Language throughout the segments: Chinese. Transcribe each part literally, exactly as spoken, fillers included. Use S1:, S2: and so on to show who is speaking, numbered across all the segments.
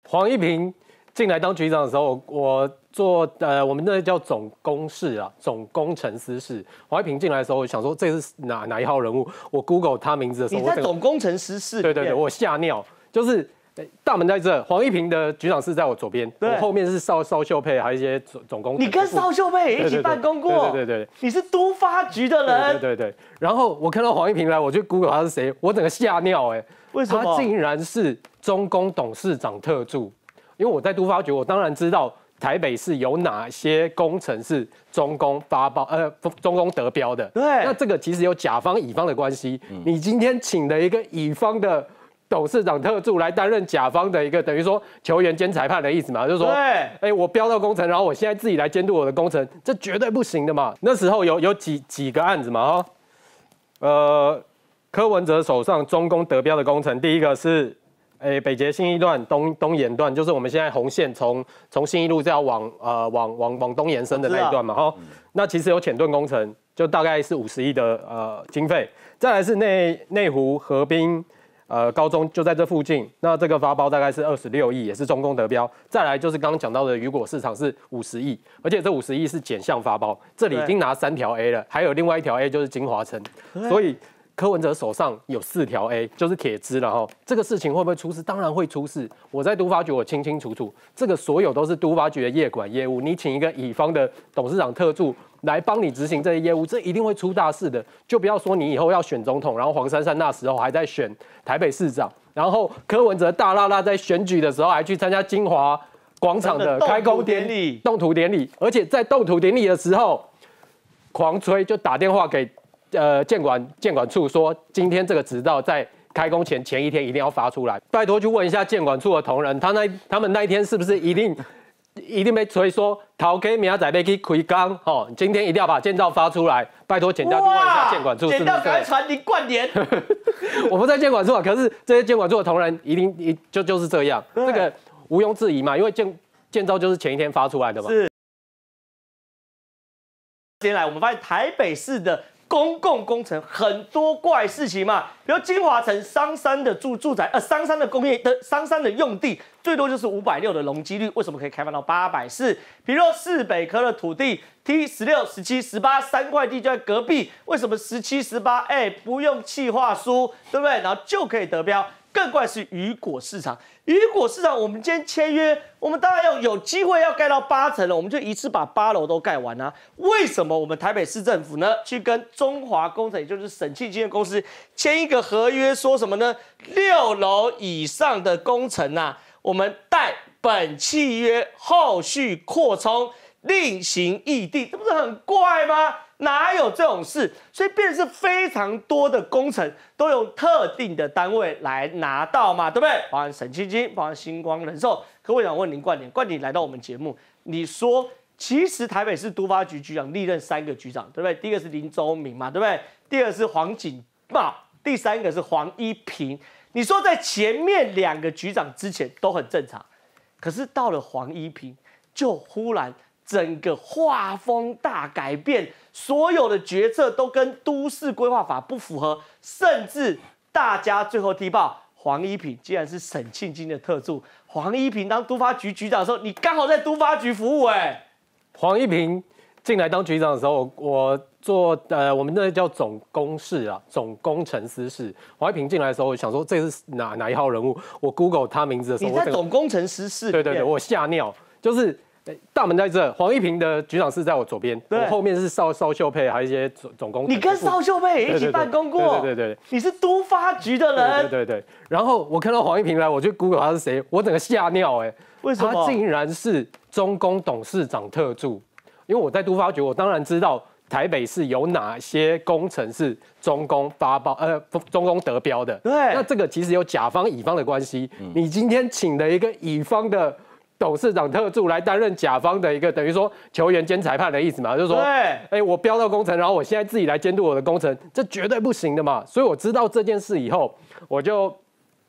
S1: 黄一平进来当局长的时候，我做呃，我们那叫总工室啊，总工程师室。黄一平进来的时候，我想说这是哪哪一号人物？我 Google 他名字的时候，
S2: 你在总工程师室？
S1: 对对对，我吓尿，就是大门在这，黄一平的局长室在我左边，我后面是邵邵秀佩，还有一些总总工。
S2: 你跟邵秀佩一起办公过？
S1: 对对对，
S2: 你是都发局的人？
S1: 对对对。然后我看到黄一平来，我就 Google 他是谁，我整个吓尿哎，
S2: 为什么？
S1: 他竟然是中工董事长特助。因为我在都发局，我当然知道台北市有哪些工程是中工发包，呃，中工得标的。
S2: 对，
S1: 那这个其实有甲方乙方的关系。嗯、你今天请了一个乙方的董事长特助来担任甲方的一个，等于说球员兼裁判的意思嘛，就是说，哎、欸，我标到工程，然后我现在自己来监督我的工程，这绝对不行的嘛。那时候有有几几个案子嘛，哈，呃，柯文哲手上中工得标的工程，第一个是。诶，北捷信义段东东延段，就是我们现在红线从从信义路这样往呃往往往东延伸的那一段嘛，哈、嗯。那其实有浅盾工程，就大概是五十亿的呃经费。再来是内内湖河滨呃高中就在这附近，那这个发包大概是二十六亿，也是中工得标。再来就是刚刚讲到的雨果市场是五十亿，而且这五十亿是减项发包，这里已经拿三条 A 了，还有另外一条 A 就是金华城，所以。柯文哲手上有四条 A， 就是铁支了哈。这个事情会不会出事？当然会出事。我在都发局，我清清楚楚，这个所有都是都发局的业管业务。你请一个乙方的董事长特助来帮你执行这些业务，这一定会出大事的。就不要说你以后要选总统，然后黄珊珊那时候还在选台北市长，然后柯文哲大辣辣在选举的时候还去参加金华广场的开工典礼、动土典礼，而且在动土典礼的时候狂吹，就打电话给。呃，建管建管处说，今天这个执照在开工前前一天一定要发出来。拜托去问一下建管处的同仁，他那他们那一天是不是一定一定被催说，头家明仔要去开工，哦，今天一定要把建照发出来。拜托检调去问一下建管处是不是？检调赶快
S2: 传你冠联。
S1: 我不在建管处啊，可是这些建管处的同仁一定一就就是这样，这个毋庸置疑嘛，因为建建照就是前一天发出来的嘛。
S2: 是。接下来我们发现台北市的。公共工程很多怪事情嘛，比如金华城商山的住住宅，呃，商山的工业的商山的用地最多就是五百六的容积率，为什么可以开放到八百四？比如说市北科的土地 T 十六、十七、十八三块地就在隔壁，为什么十七、十八哎不用企划书，对不对？然后就可以得标？更怪是雨果市场，雨果市场我们今天签约，我们当然要有机会要盖到八层了，我们就一次把八楼都盖完啊。为什么我们台北市政府呢，去跟中华工程，也就是沈庆金的公司签一个合约，说什么呢？六楼以上的工程啊，我们待本契约后续扩充另行议定，这不是很怪吗？哪有这种事？所以变成是非常多的工程都用特定的单位来拿到嘛，对不对？包含沈庆金，包含星光人寿。可我想问您，冠霖，冠霖来到我们节目，你说其实台北市都发局局长历任三个局长，对不对？第一个是林周明嘛，对不对？第二个是黄锦茂，第三个是黄一平。你说在前面两个局长之前都很正常，可是到了黄一平，就忽然整个画风大改变，所有的决策都跟都市规划法不符合，甚至大家最后踢爆黄一平竟然是沈庆金的特助。黄一平当都发局局长的时候，你刚好在都发局服务哎、欸。
S1: 黄一平进来当局长的时候，我做呃我们那叫总工室啊，总工程师室。黄一平进来的时候，我想说这是哪哪一号人物？我 Google 他名字的时候，
S2: 你在总工程师室？
S1: 对对对，我吓尿，就是。大门在这，黄一平的局长室在我左边，我后面是邵邵秀佩，还有一些总总工。
S2: 你跟邵秀佩一起办公过？
S1: 对对对，
S2: 你是都发局的人。
S1: 对对对。然后我看到黄一平来，我就 Google 他是谁，我整个吓尿哎！
S2: 为什么？
S1: 他竟然是中工董事长特助。因为我在都发局，我当然知道台北市有哪些工程是中工发包，呃，中工得标的。
S2: 对。
S1: 那这个其实有甲方乙方的关系。嗯、你今天请了一个乙方的。董事长特助来担任甲方的一个，等于说球员兼裁判的意思嘛，就是说，哎、欸，我标到工程，然后我现在自己来监督我的工程，这绝对不行的嘛。所以我知道这件事以后，我就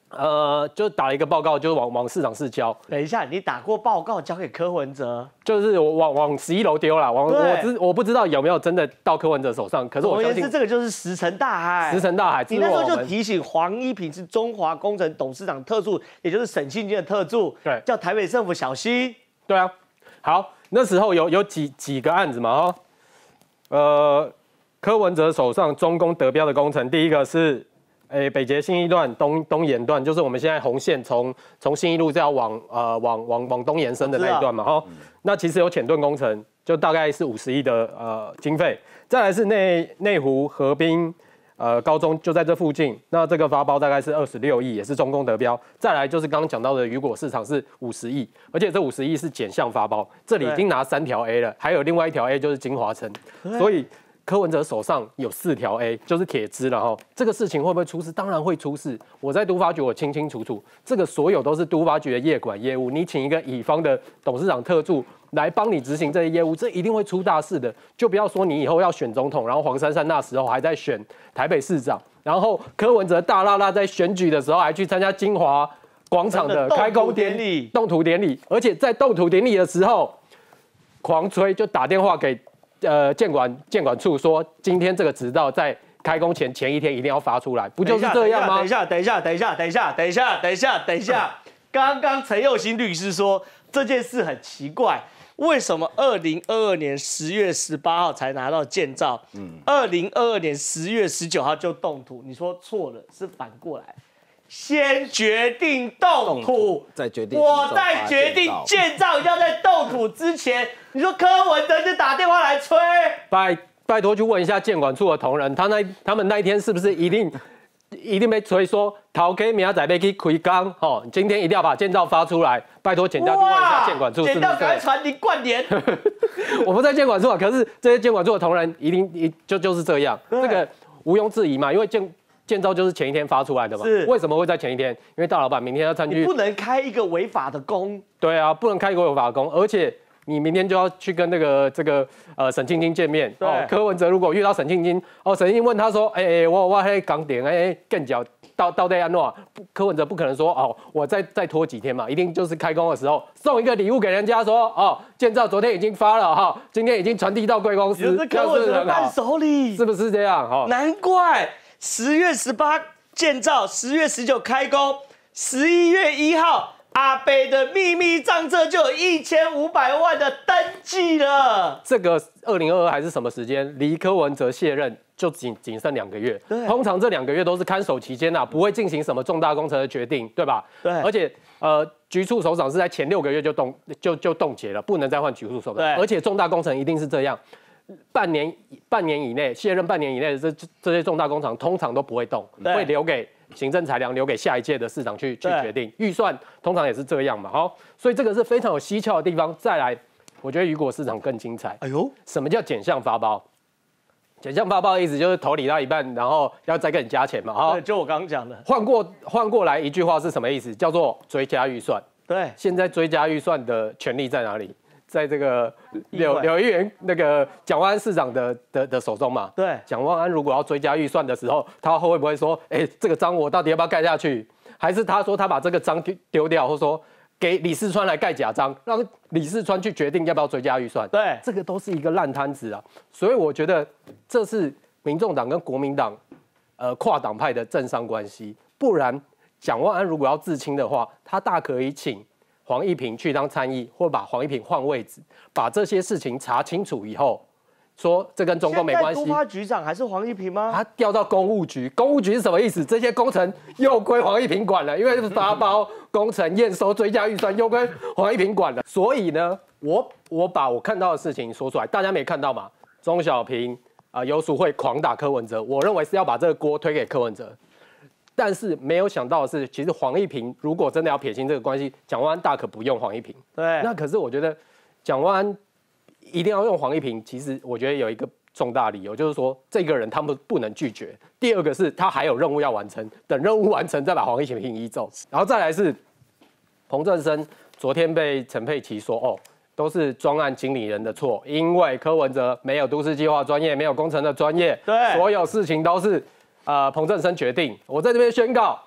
S1: 呃，就打了一个报告，就是往往市长室交。
S2: 等一下，你打过报告交给柯文哲，
S1: 就是我往往十一楼丢了，往我知我不知道有没有真的到柯文哲手上，可是我相信
S2: 这个就是石沉大海。
S1: 石沉大海。
S2: 你那时候就提醒黄一平是中华工程董事长特助，也就是沈庆金的特助，
S1: 对，
S2: 叫台北政府小心。
S1: 对啊，好，那时候有有几几个案子嘛，哈，呃，柯文哲手上中工得标的工程，第一个是。诶，北捷信义段东东延段，就是我们现在红线从从信义路是要往呃往往往东延伸的那一段嘛，哈、嗯。那其实有浅盾工程，就大概是五十亿的呃经费。再来是内内湖河滨呃高中就在这附近，那这个发包大概是二十六亿，也是中工得标。再来就是刚刚讲到的雨果市场是五十亿，而且这五十亿是减项发包，这里已经拿三条 A 了，还有另外一条 A 就是金华城，所以。柯文哲手上有四条 A， 就是铁支了哈。这个事情会不会出事？当然会出事。我在都发局，我清清楚楚，这个所有都是都发局的业管业务。你请一个乙方的董事长特助来帮你执行这些业务，这一定会出大事的。就不要说你以后要选总统，然后黄珊珊那时候还在选台北市长，然后柯文哲大辣辣在选举的时候还去参加金华广场的开工典礼、动土典礼，而且在动土典礼的时候狂吹，就打电话给。呃，建管建管处说，今天这个执照在开工前前一天一定要发出来，不就是这样吗？
S2: 等一下，等一下，等一下，等一下，等一下，等一下，等一下。刚刚陈佑兴律师说这件事很奇怪，为什么二零二二年十月十八号才拿到建照，嗯，二零二二年十月十九号就动土？你说错了，是反过来。先决定动土，
S3: 再决定。
S2: 我在决定建造要在动土之前，你说柯文哲就打电话来催，
S1: 拜拜托去问一下建管处的同仁，他那他们那一天是不是一定一定被催说，头家明仔要去开工，哦，今天一定要把建造发出来，拜托检调去问一下建管处是不是？
S2: 检调赶快传林冠联，
S1: 我不在建管处啊，可是这些建管处的同仁一定一就就是这样，这个毋庸置疑嘛，因为建。建造就是前一天发出来的嘛？是为什么会在前一天？因为大老板明天要参与，
S2: 你不能开一个违法的工。
S1: 对啊，不能开一个违法的工，而且你明天就要去跟那个这个呃沈庆金见面。哦，柯文哲如果遇到沈庆金，哦，沈庆金问他说，哎、欸、哎，我我喺港点哎更脚到到底安诺，柯文哲不可能说哦，我再再拖几天嘛，一定就是开工的时候送一个礼物给人家说，哦，建造昨天已经发了哈、哦，今天已经传递到贵公司，
S2: 是柯文哲的伴手礼，
S1: 是不是这样？哈、哦，
S2: 难怪。十月十八建造，十月十九开工，十一月一号阿北的秘密账册就有一千五百万的登记了。
S1: 这个二零二二还是什么时间？离柯文哲卸任就仅仅剩两个月。通常这两个月都是看守期间啊，不会进行什么重大工程的决定，对吧？
S2: 对。
S1: 而且呃，局处首长是在前六个月就冻就就冻结了，不能再换局处首长。
S2: 对。
S1: 而且重大工程一定是这样。半年半年以内卸任半年以内的这这些重大工程通常都不会动，会留给行政裁量，留给下一届的市长去去决定。预算通常也是这样嘛，好，所以这个是非常有蹊跷的地方。再来，我觉得雨果市场更精彩。哎呦，什么叫减项发包？减项发包的意思就是头理到一半，然后要再给你加钱嘛，哈。
S2: 对，就我刚刚讲的。
S1: 换过换过来一句话是什么意思？叫做追加预算。
S2: 对，
S1: 现在追加预算的权利在哪里？在这个柳柳议员那个蒋万安市长的的的手中嘛，
S2: 对，
S1: 蒋万安如果要追加预算的时候，他会不会说，哎、欸，这个章我到底要不要盖下去？还是他说他把这个章丢丢掉，或者说给李四川来盖假章，让李四川去决定要不要追加预算？
S2: 对，
S1: 这个都是一个烂摊子啊。所以我觉得这是民众党跟国民党呃跨党派的政商关系，不然蒋万安如果要自清的话，他大可以请黄一平去当参议，或把黄一平换位置，把这些事情查清楚以后，说这跟中共没关系。
S2: 现在都发局长还是黄一平吗？
S1: 他调到公务局，公务局是什么意思？这些工程又归黄一平管了，因为是发包工程、验收、追加预算又归黄一平管了。所以呢，我我把我看到的事情说出来，大家没看到嘛？钟小平啊、呃，游淑慧狂打柯文哲，我认为是要把这个锅推给柯文哲。但是没有想到的是，其实黄一平如果真的要撇清这个关系，蒋万安大可不用黄一平。
S2: 对，
S1: 那可是我觉得蒋万安一定要用黄一平，其实我觉得有一个重大理由，就是说这个人他们不能拒绝。第二个是他还有任务要完成，等任务完成再把黄一平移走。然后再来是彭正生昨天被陈佩琪说，哦，都是专案经理人的错，因为柯文哲没有都市计划专业，没有工程的专业，
S2: 对，
S1: 所有事情都是。呃，彭正生决定，我在这边宣告，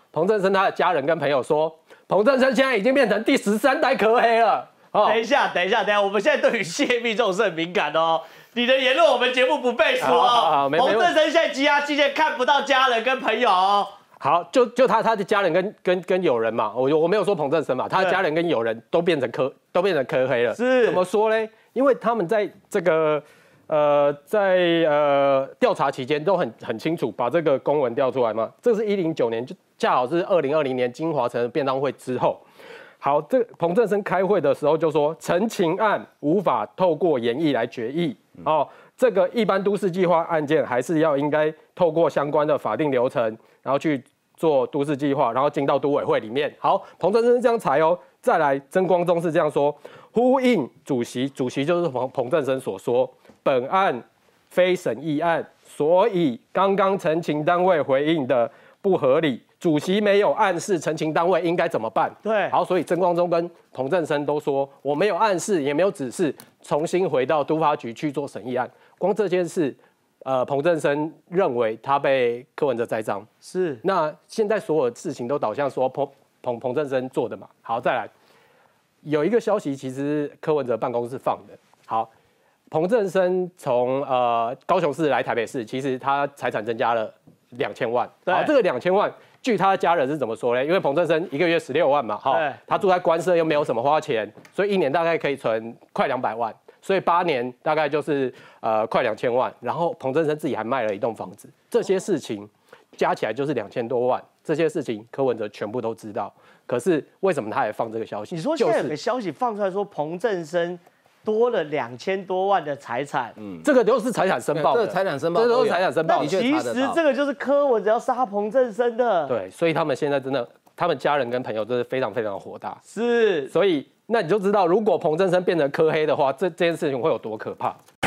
S1: 彭正生他的家人跟朋友说，彭正生现在已经变成第十三代柯黑了。
S2: 哦、等一下，等一下，等一下，我们现在对于泄密这种事很敏感哦。你的言论我们节目不背书哦。彭正生现在羁押期间看不到家人跟朋友哦。
S1: 好，就就他他的家人跟跟跟友人嘛，我我没有说彭正生嘛，他的家人跟友人都变成柯都变成柯黑了。
S2: 是
S1: 怎么说嘞？因为他们在这个呃在呃调查期间都很很清楚，把这个公文调出来嘛。这是一零九年，就恰好是二零二零年金华城便当会之后。好，这彭正生开会的时候就说，陈情案无法透过研议来决议哦。这个一般都市计划案件还是要应该透过相关的法定流程，然后去做都市计划，然后进到都委会里面。好，彭正生是这样裁哦。再来，曾光宗是这样说，呼应主席，主席就是彭彭正生所说，本案非审议案，所以刚刚陈情单位回应的不合理。主席没有暗示陈情单位应该怎么办？
S2: 对，
S1: 好，所以曾光宗跟彭正生都说，我没有暗示，也没有指示，重新回到都发局去做审议案。光这件事，呃，彭正生认为他被柯文哲栽赃，
S2: 是。
S1: 那现在所有事情都导向说彭彭彭正生做的嘛。好，再来，有一个消息，其实柯文哲办公室放的。好，彭正生从呃高雄市来台北市，其实他财产增加了两千万。好，这个两千万。据他的家人是怎么说呢？因为彭正生一个月十六万嘛，哈，他住在官舍又没有什么花钱，所以一年大概可以存快两百万，所以八年大概就是呃快两千万。然后彭正生自己还卖了一栋房子，这些事情加起来就是两千多万。这些事情柯文哲全部都知道，可是为什么他也放这个消息？
S2: 你说现在有个消息放出来说彭正生多了两千多万的财产，
S1: 嗯，这个都是财产申报的，
S3: 这个财产申报，
S1: 这都是财产申报。
S2: 其实这个就是柯文哲要杀彭正生的。
S1: 对，所以他们现在真的，他们家人跟朋友真的非常非常火大。
S2: 是，
S1: 所以那你就知道，如果彭正生变成柯黑的话，这这件事情会有多可怕。